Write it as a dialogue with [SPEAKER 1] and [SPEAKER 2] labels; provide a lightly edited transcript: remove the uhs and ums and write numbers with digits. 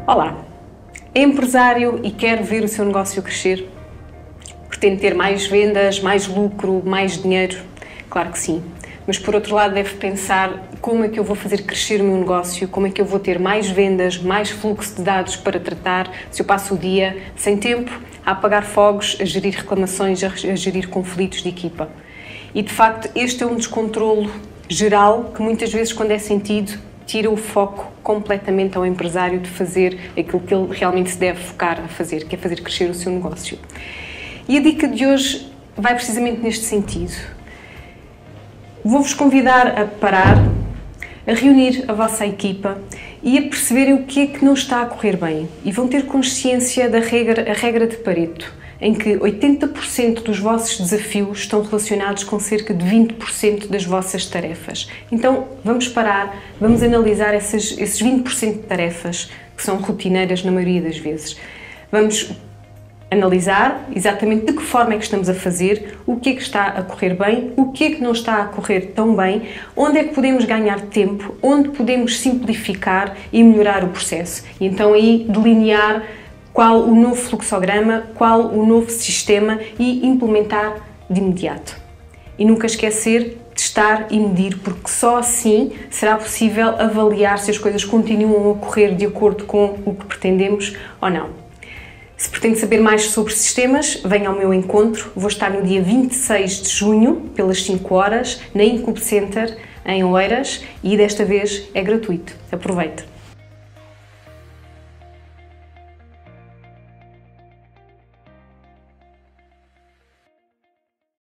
[SPEAKER 1] Olá, é empresário e quer ver o seu negócio crescer? Pretende ter mais vendas, mais lucro, mais dinheiro? Claro que sim. Mas por outro lado deve pensar como é que eu vou fazer crescer o meu negócio, como é que eu vou ter mais vendas, mais fluxo de dados para tratar, se eu passo o dia sem tempo a apagar fogos, a gerir reclamações, a gerir conflitos de equipa. E de facto este é um descontrolo geral que muitas vezes, quando é sentido, tira o foco completamente ao empresário de fazer aquilo que ele realmente se deve focar a fazer, que é fazer crescer o seu negócio. E a dica de hoje vai precisamente neste sentido. Vou-vos convidar a parar, a reunir a vossa equipa e a perceberem o que é que não está a correr bem. E vão ter consciência da regra de Pareto, em que 80% dos vossos desafios estão relacionados com cerca de 20% das vossas tarefas. Então, vamos parar, vamos analisar esses 20% de tarefas que são rotineiras na maioria das vezes. Vamos analisar exatamente de que forma é que estamos a fazer, o que é que está a correr bem, o que é que não está a correr tão bem, onde é que podemos ganhar tempo, onde podemos simplificar e melhorar o processo. E então aí delinear qual o novo fluxograma, qual o novo sistema e implementar de imediato. E nunca esquecer, testar e medir, porque só assim será possível avaliar se as coisas continuam a correr de acordo com o que pretendemos ou não. Se pretende saber mais sobre sistemas, venha ao meu encontro. Vou estar no dia 26 de junho, pelas 5 horas, na Incube Center, em Oeiras, e desta vez é gratuito. Aproveite!